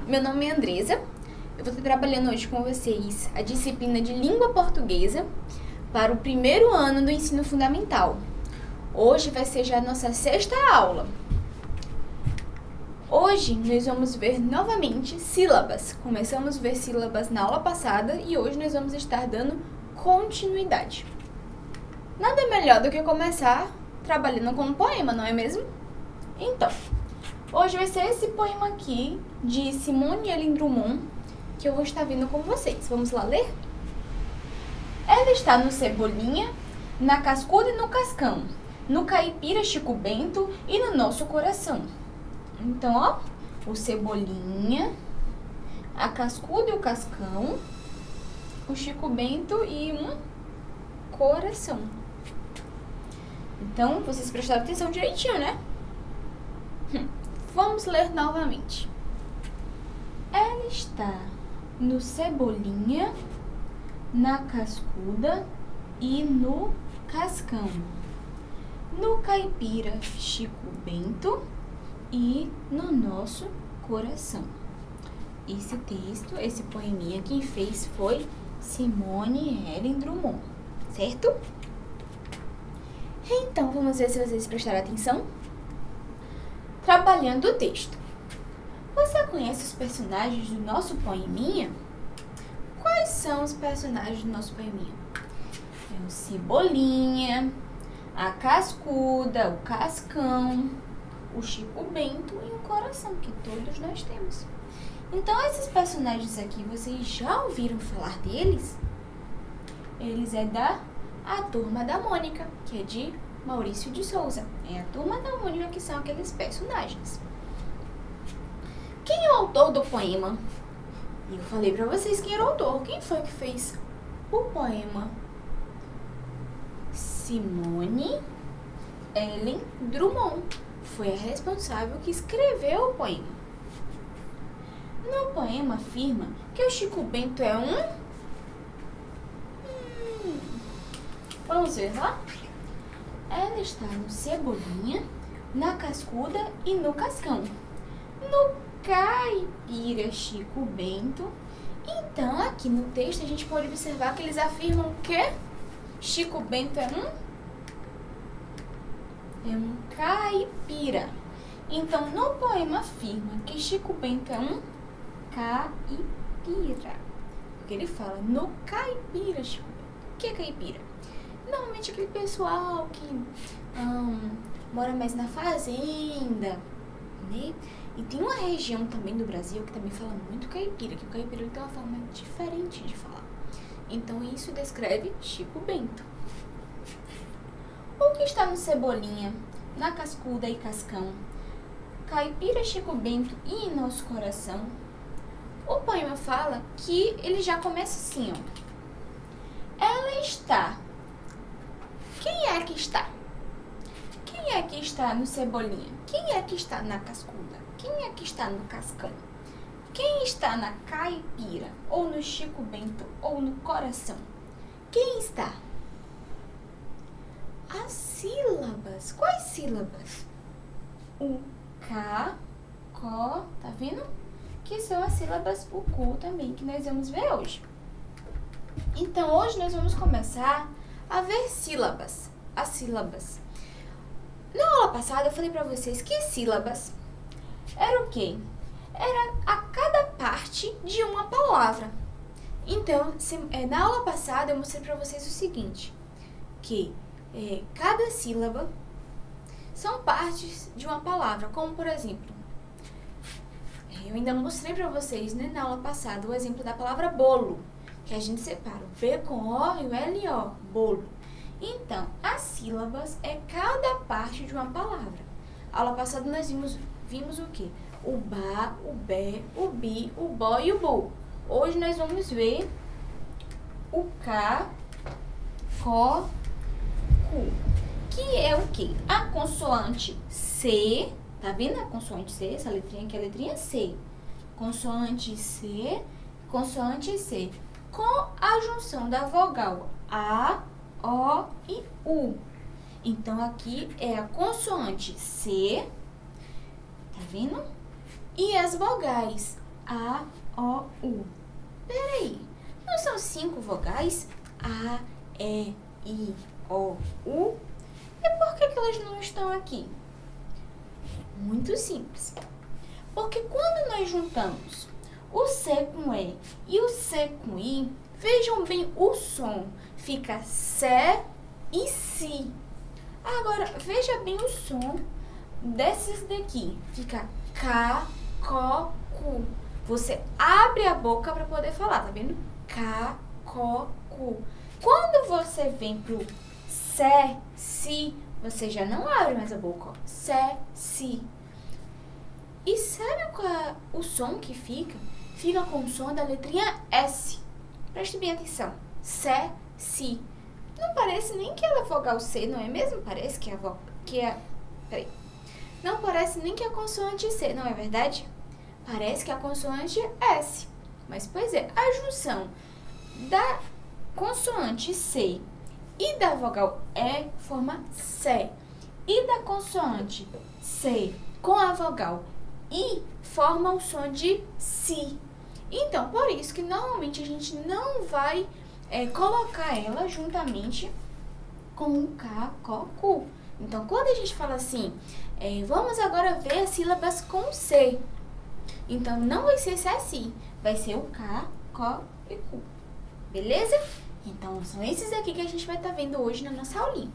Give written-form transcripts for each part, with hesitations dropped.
meu nome é Andresa. Eu vou estar trabalhando hoje com vocês a disciplina de Língua Portuguesa para o primeiro ano do ensino fundamental. Hoje vai ser já a nossa 6ª aula. Hoje nós vamos ver novamente sílabas. Começamos a ver sílabas na aula passada e hoje nós vamos estar dando continuidade. Nada melhor do que começar trabalhando com um poema, não é mesmo? Então, hoje vai ser esse poema aqui de Simone Ellen Drummond que eu vou estar vendo com vocês. Vamos lá ler? Ela está no Cebolinha, na Cascuda e no Cascão, no Caipira Chico Bento e no nosso coração. Então, ó, o Cebolinha, a Cascuda e o Cascão, o Chico Bento e um coração. Então, vocês prestaram atenção direitinho, né? Vamos ler novamente. Ela está no Cebolinha, na Cascuda e no Cascão, no Caipira Chico Bento e no nosso coração. Esse texto, esse poeminha, quem fez foi Simone Ellen Drummond, certo? Então, vamos ver se vocês prestaram atenção. Trabalhando o texto. Você conhece os personagens do nosso poeminha? Quais são os personagens do nosso poeminha? É o Cebolinha, a Cascuda, o Cascão, o Chico Bento e o coração, que todos nós temos. Então, esses personagens aqui, vocês já ouviram falar deles? Eles é a Turma da Mônica, que é de Maurício de Souza. É a Turma da Mônica que são aqueles personagens. Quem é o autor do poema? Eu falei pra vocês quem era o autor. Quem foi que fez o poema? Simone Ellen Drummond. Foi a responsável que escreveu o poema. No poema afirma que o Chico Bento é um... Vamos ver lá? Ela está no Cebolinha, na Cascuda e no Cascão, no Caipira Chico Bento. Então, aqui no texto, a gente pode observar que eles afirmam que Chico Bento é um caipira. Então, no poema afirma que Chico Bento é um caipira. Porque ele fala no Caipira Chico Bento. O que é caipira? Normalmente aquele pessoal que mora mais na fazenda, né? E tem uma região também do Brasil que também fala muito caipira, que o caipira tem uma forma diferente de falar. Então isso descreve Chico Bento. O que está no Cebolinha, na Cascuda e Cascão, Caipira Chico Bento e em nosso coração? O poema fala que ele já começa assim, ó. Ela está... Quem é que está? Quem é que está no Cebolinha? Quem é que está na Cascuda? Quem é que está no Cascão? Quem está na Caipira? Ou no Chico Bento? Ou no coração? Quem está? As sílabas. Quais sílabas? O K, Có, tá vendo? Que são as sílabas o Cu também, que nós vamos ver hoje. Então, hoje nós vamos começar a ver sílabas, as sílabas. Na aula passada eu falei pra vocês que sílabas era o quê? Era a cada parte de uma palavra. Então, na aula passada eu mostrei pra vocês o seguinte, que cada sílaba são partes de uma palavra, como por exemplo, eu ainda mostrei pra vocês, né, na aula passada, o exemplo da palavra bolo, que a gente separa o B com O e o L e O, bolo. Então, as sílabas é cada parte de uma palavra. A aula passada nós vimos o quê? O ba, o bé, o bi, o bó e o bu. Hoje nós vamos ver o K, Có, Cu, que é o quê? A consoante C, tá vendo a consoante C? Essa letrinha aqui é a letrinha C. Consoante C, com a junção da vogal A, O e U. Então, aqui é a consoante C, tá vendo? E as vogais A, O, U. Peraí, não são 5 vogais? A, E, I, O, U? E por que elas não estão aqui? Muito simples. Porque quando nós juntamos o C com E e o C com I, vejam bem o som. Fica sé e si. Agora, veja bem o som desses daqui. Fica ca, co, cu. Você abre a boca para poder falar, tá vendo? Ca, co, cu. Quando você vem pro sé, si, você já não abre mais a boca, ó. Sé, si. E sabe qual é o som que fica? Fica com o som da letrinha S. Preste bem atenção. Sé, si. Não parece nem que ela é vogal C, não é mesmo? Parece que peraí. Não parece nem que é a consoante C, não é verdade? Parece que é a consoante S. Mas, pois é, a junção da consoante C e da vogal E forma Sé. E da consoante C com a vogal I forma o som de Si. Então, por isso que normalmente a gente não vai colocar ela juntamente com o K, Ko, Ku. Então, quando a gente fala assim, vamos agora ver as sílabas com C. Então, não vai ser Sé, Si, vai ser o K, Ko e Ku. Beleza? Então, são esses aqui que a gente vai estar vendo hoje na nossa aulinha.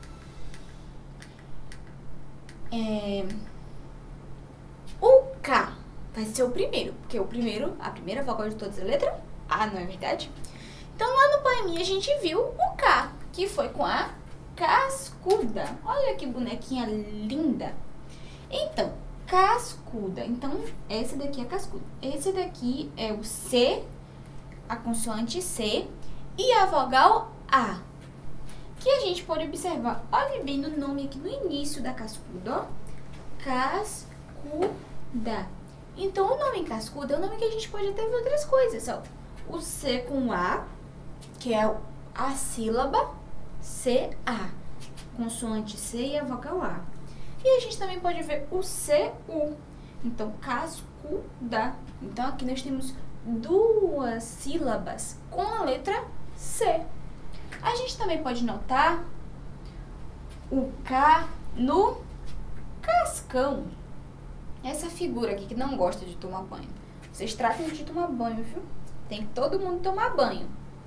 O K vai ser o primeiro, porque a primeira vogal de todas é a letra A, não é verdade? Então, lá no poeminha a gente viu o K, que foi com a cascuda. Olha que bonequinha linda. Então, cascuda. Então, essa daqui é a cascuda. Esse daqui é o C, a consoante C e a vogal A. Que a gente pode observar, olha bem no nome aqui no início da cascuda, ó. Cascuda. Então, o nome cascuda é o nome que a gente pode até ver outras coisas, ó. O C com A, que é a sílaba C-A, consoante C e a vogal A. E a gente também pode ver o C-U, então cascuda. Então, aqui nós temos duas sílabas com a letra C. A gente também pode notar o K no cascão. Essa figura aqui que não gosta de tomar banho. Vocês tratam de tomar banho, viu? Tem que todo mundo tomar banho.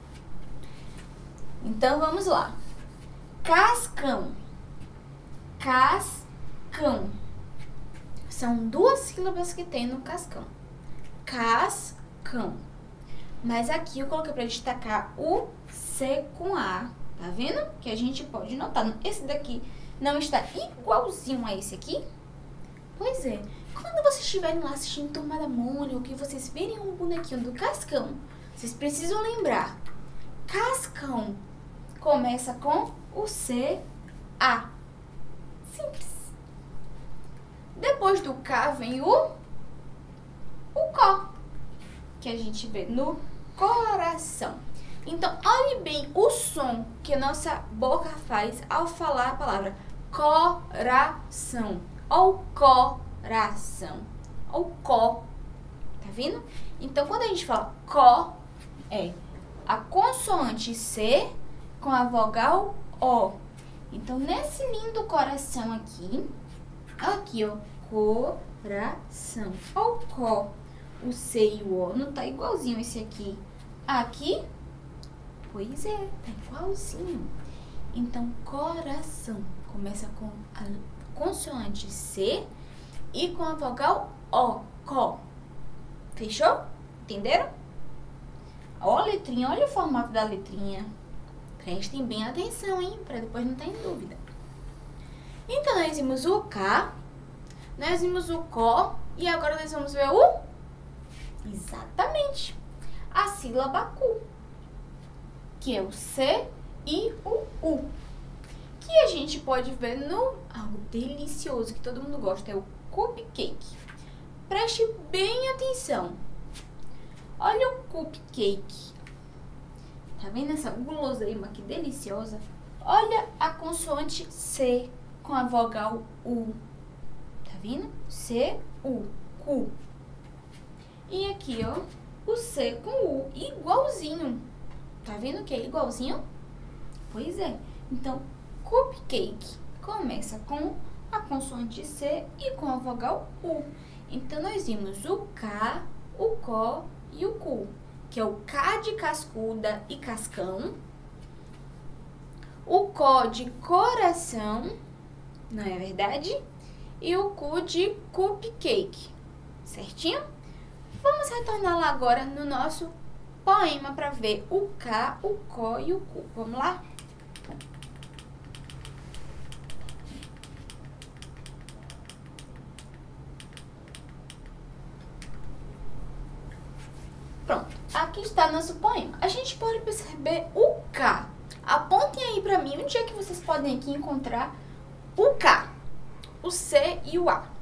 Então, vamos lá. Cascão. Cascão. São duas sílabas que tem no cascão. Cascão. Mas aqui eu coloquei para destacar o C com A. Tá vendo? Que a gente pode notar. Esse daqui não está igualzinho a esse aqui? Pois é. Quando vocês estiverem lá assistindo Turma da Mônica, ou que vocês verem um bonequinho do cascão, vocês precisam lembrar. Cascão começa com o C-A. Simples. Depois do K vem o Có, que a gente vê no coração. Então, olhe bem o som que a nossa boca faz ao falar a palavra coração ou coração ou có. Tá vendo? Então, quando a gente fala có, é a consoante C com a vogal O. Então, nesse lindo coração aqui, ó, coração ou có. O C e o O não tá igualzinho esse aqui. Aqui, pois é, tá igualzinho. Então, coração começa com a consoante C e com a vogal O, có. Fechou? Entenderam? Olha a letrinha, olha o formato da letrinha. Prestem bem atenção, hein? Para depois não estar em dúvida. Então, nós vimos o K, nós vimos o Có e agora nós vamos ver o... Exatamente. A sílaba Cu, que é o C e o U. Que a gente pode ver no algo delicioso que todo mundo gosta, é o cupcake. Preste bem atenção. Olha o cupcake. Tá vendo essa guloseima que deliciosa? Olha a consoante C com a vogal U. Tá vendo? C, U, cu. E aqui, ó, o C com U, igualzinho. Tá vendo que é igualzinho? Pois é. Então, cupcake começa com a consoante C e com a vogal U. Então, nós vimos o K, o CO e o CU, que é o K de cascuda e cascão, o CO de coração, não é verdade? E o CU de cupcake, certinho? Vamos retornar lá agora no nosso poema para ver o K, o CO e o CU. Vamos lá? Pronto, aqui está nosso poema. A gente pode perceber o K. Apontem aí para mim onde é que vocês podem aqui encontrar o K, o C e o A.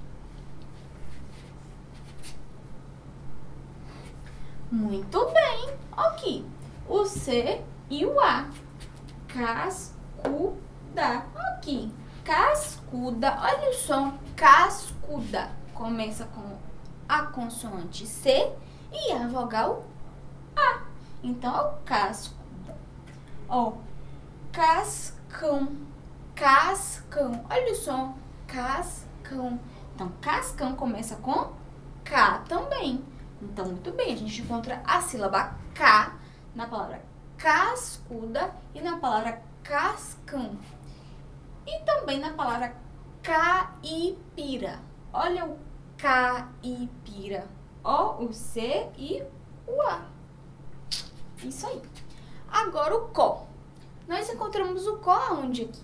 Muito bem, aqui, o C e o A. Cascuda, aqui, cascuda, olha o som, cascuda. Começa com a consoante C e a vogal A. Então, ó, cascuda. Ó, cascão, cascão, olha o som, cascão. Então, cascão começa com K também. Então, muito bem, a gente encontra a sílaba K na palavra cascuda e na palavra cascão. E também na palavra caipira. Olha o caipira. Ó, o C e o A. Isso aí. Agora o CO. Nós encontramos o CO aonde aqui?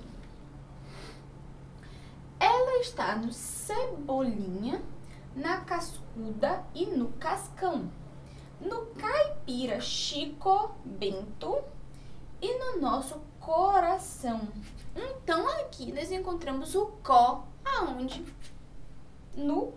Ela está no cebolinha, na cascuda e no cascão, no caipira Chico Bento e no nosso coração. Então, aqui nós encontramos o CO aonde? No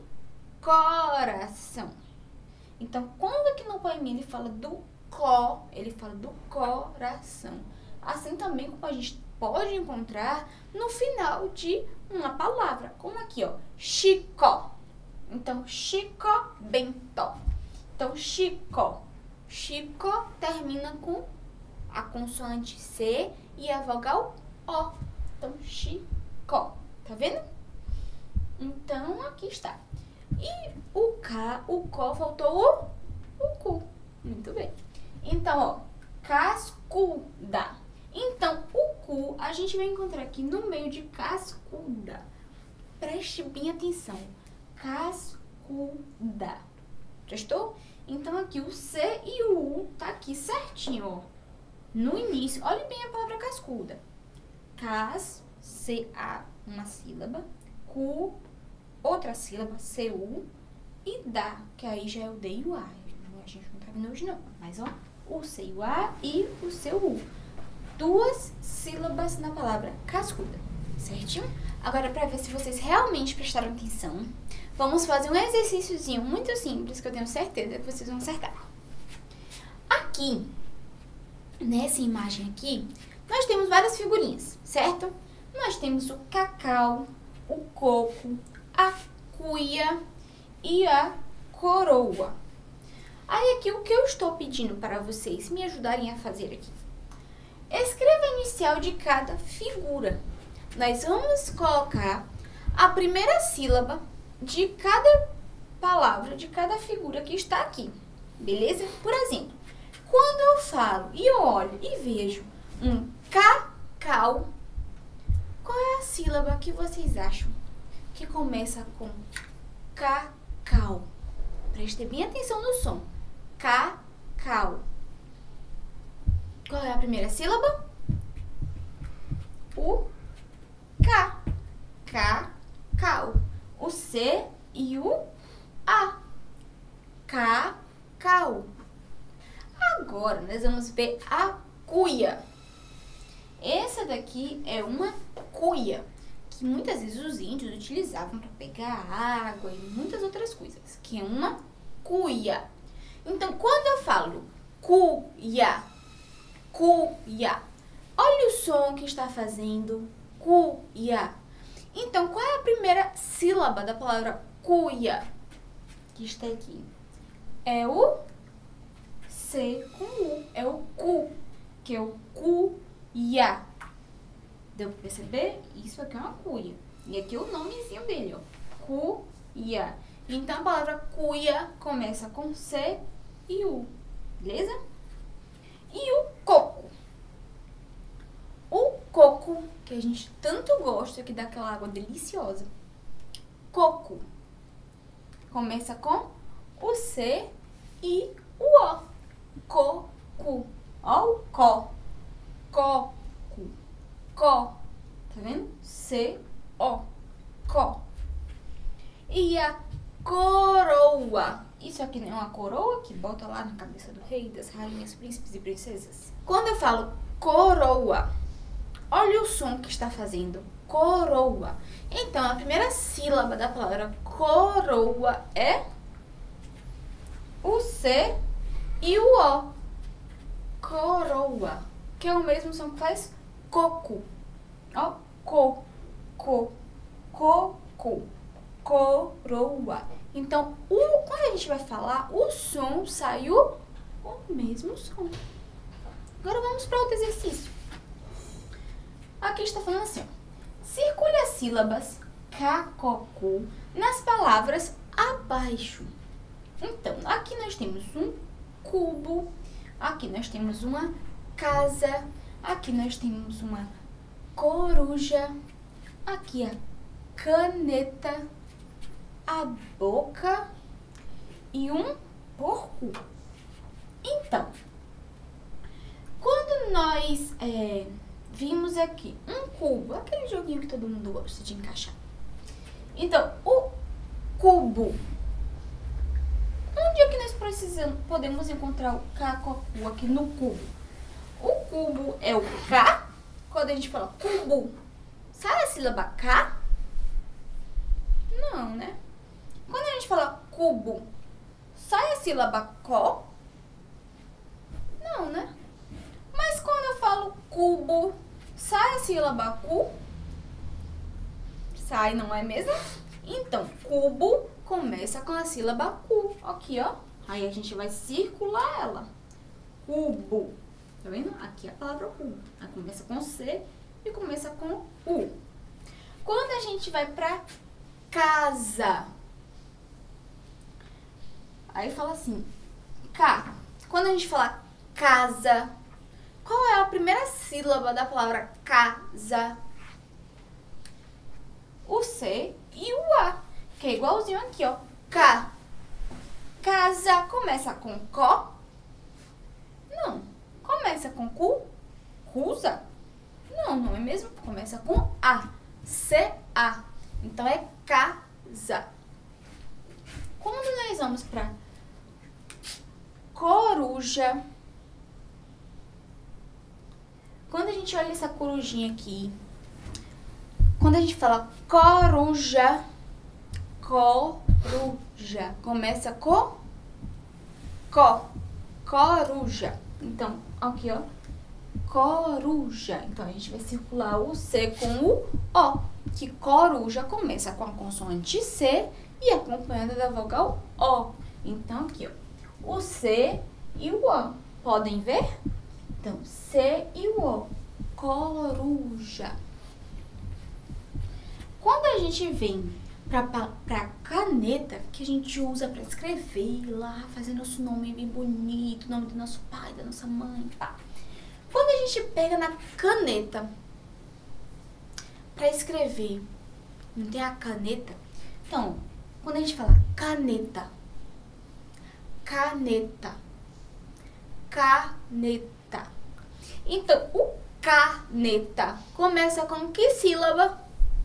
coração. Então, quando aqui no poema ele fala do CO, ele fala do coração. Assim também como a gente pode encontrar no final de uma palavra, como aqui, ó, Chico. Então, Chico Bento. Então, Chico. Chico termina com a consoante C e a vogal O. Então, Chico. Tá vendo? Então, aqui está. E o K, o CO, faltou o CU. Muito bem. Então, ó, cascuda. Então, o CU a gente vai encontrar aqui no meio de cascuda. Preste bem atenção. Cascuda. Prestou? Então, aqui o C e o U tá aqui certinho, ó. No início, olhe bem a palavra cascuda. Cas, C-A, uma sílaba. Cu, outra sílaba, C-U. E dá, que aí já é o D e o A. A gente não tá vendo hoje, não. Mas, ó, o C e o A e o seu U. Duas sílabas na palavra cascuda, certinho? Agora, para ver se vocês realmente prestaram atenção, vamos fazer um exercíciozinho muito simples, que eu tenho certeza que vocês vão acertar. Aqui, nessa imagem aqui, nós temos várias figurinhas, certo? Nós temos o cacau, o coco, a cuia e a coroa. Aí aqui, o que eu estou pedindo para vocês me ajudarem a fazer aqui? Escreva a inicial de cada figura. Nós vamos colocar a primeira sílaba de cada palavra, de cada figura que está aqui, beleza? Por exemplo, quando eu falo e eu olho e vejo um cacau, qual é a sílaba que vocês acham que começa com cacau? Preste bem atenção no som. Cacau. Qual é a primeira sílaba? O K. Cacau. O C e o A. Cacau. Agora, nós vamos ver a cuia. Essa daqui é uma cuia, que muitas vezes os índios utilizavam para pegar água e muitas outras coisas, que é uma cuia. Então, quando eu falo cuia, cuia, olha o som que está fazendo, cuia. Então, qual é a primeira sílaba da palavra cuia? Que está aqui. é o C com U. É o cu, que é o cuia. Deu pra perceber? Isso aqui é uma cuia. E aqui é o nomezinho dele, ó. Cuia. Então, a palavra cuia começa com C e U. Beleza? E o coco? O coco, que a gente tanto gosta, que dá aquela água deliciosa. Coco. Começa com o C e o O. Coco. Ó o có. Coco. Có. Tá vendo? C-O. Có. E a coroa. Isso aqui não é uma coroa que bota lá na cabeça do rei, das rainhas, príncipes e princesas? Quando eu falo coroa, olha o som que está fazendo. Coroa. Então, a primeira sílaba da palavra coroa é o C e o O. Coroa. Que é o mesmo som que faz coco. Ó, coco. Coco. Coroa. Então, quando a gente vai falar, o som saiu o mesmo som. Agora vamos para outro exercício. Aqui está falando assim, ó. Circule as sílabas cacocu nas palavras abaixo. Então, aqui nós temos um cubo, aqui nós temos uma casa, aqui nós temos uma coruja, aqui a caneta, a boca e um porco. Então, quando nós vimos aqui um cubo, aquele joguinho que todo mundo gosta de encaixar. Então, o cubo. Onde é que nós podemos encontrar o cacocu aqui no cubo? O cubo é o K. Quando a gente fala cubo, sai a sílaba K? Não, né? Quando a gente fala cubo, sai a sílaba CO? Não, né? Mas quando eu falo cubo, sai a sílaba cu? Sai, não é mesmo? Então, cubo começa com a sílaba cu. Aqui, ó. Aí a gente vai circular ela. Cubo. Tá vendo? Aqui é a palavra cubo. Aí começa com C e começa com U. Quando a gente vai pra casa, aí fala assim, K. Quando a gente fala casa, qual é a primeira sílaba da palavra casa? O C e o A, que é igualzinho aqui, ó. K. Casa começa com có? Não. Começa com cu? Cusa? Não, não é mesmo? Começa com A. C-A. Então, é casa. Quando nós vamos para coruja, quando a gente olha essa corujinha aqui, quando a gente fala coruja, coruja, começa com có, coruja. Então, aqui, ó, coruja. Então, a gente vai circular o C com o O, que coruja começa com a consoante C e acompanhada da vogal O. Então, aqui, ó, o C e o O. Podem ver? Então, C e o O. Coruja. Quando a gente vem pra caneta, que a gente usa pra escrever lá, fazer nosso nome bem bonito, o nome do nosso pai, da nossa mãe, pá. Quando a gente pega na caneta pra escrever, não tem a caneta? Então, quando a gente fala caneta, caneta, caneta. Então, o caneta começa com que sílaba?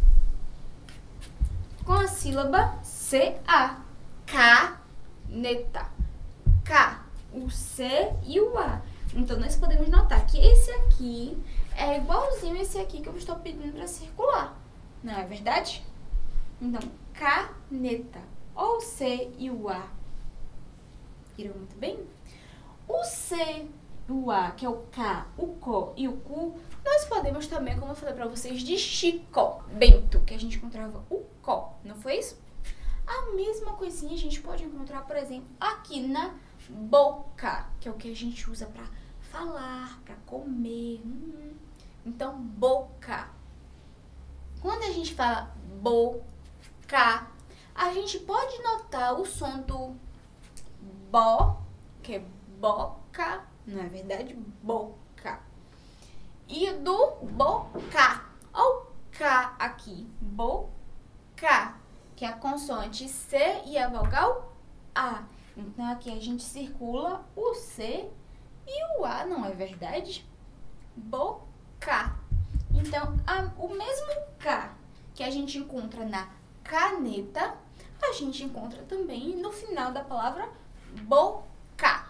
Com a sílaba C-A. Caneta. K. O C e o A. Então, nós podemos notar que esse aqui é igualzinho esse aqui que eu estou pedindo para circular. Não é verdade? Então, caneta. O C e o A. Viram muito bem? O C e o A, que é o K, o CO e o Cu, nós podemos também, como eu falei para vocês, de Chico Bento, que a gente encontrava o CO, não foi isso? A mesma coisinha a gente pode encontrar, por exemplo, aqui na boca, que é o que a gente usa para falar, para comer. Então, boca. Quando a gente fala boca, a gente pode notar o som do bo, que é boca, não é verdade? Boca. E do boca. Olha o K aqui. Boca, que é a consoante C e a vogal A. Então, aqui a gente circula o C e o A, não é verdade? Boca. Então, o mesmo K que a gente encontra na caneta, a gente encontra também no final da palavra boca.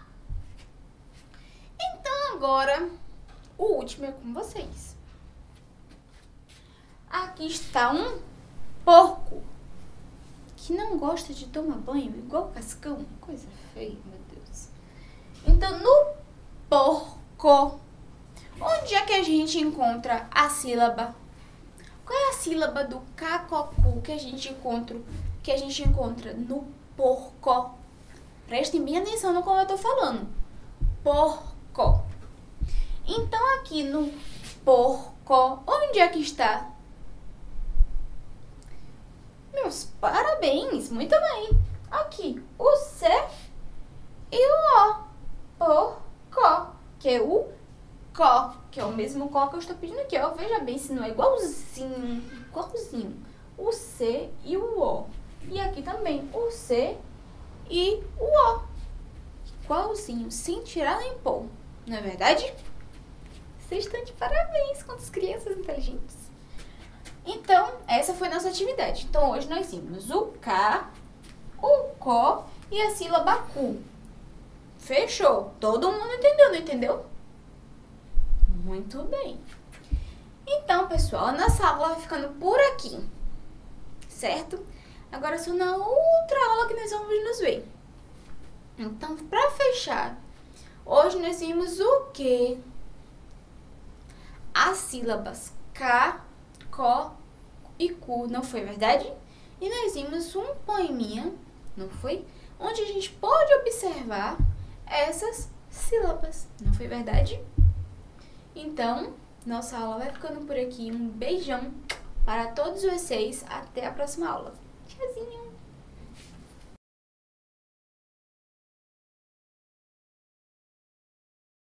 Então, agora, o último é com vocês. Aqui está um porco que não gosta de tomar banho, igual Cascão. Coisa feia, meu Deus. Então, no porco, onde é que a gente encontra a sílaba? Qual é a sílaba do cacocu que a gente encontra no porco? Prestem bem atenção no como eu tô falando. Porco. Então, aqui no porco, onde é que está? Meus parabéns, muito bem. Aqui, o C e o O. Porco, que é o có, que é o mesmo có que eu estou pedindo aqui, ó. Veja bem se não é igualzinho, igualzinho. O C e o O. E aqui também, o C e o O. Igualzinho, sem tirar nem pôr. Não é verdade? Vocês estão de parabéns, quantas crianças inteligentes. Então, essa foi a nossa atividade. Então, hoje nós vimos o K, o có e a sílaba cu. Fechou? Todo mundo entendeu, não entendeu? Muito bem. Então, pessoal, a nossa aula vai ficando por aqui, certo? Agora, só na outra aula que nós vamos nos ver. Então, para fechar, hoje nós vimos o quê? As sílabas K, Có e Cu, não foi verdade? E nós vimos um poeminha, não foi? Onde a gente pode observar essas sílabas, não foi verdade? Então, nossa aula vai ficando por aqui. Um beijão para todos vocês. Até a próxima aula. Tchauzinho!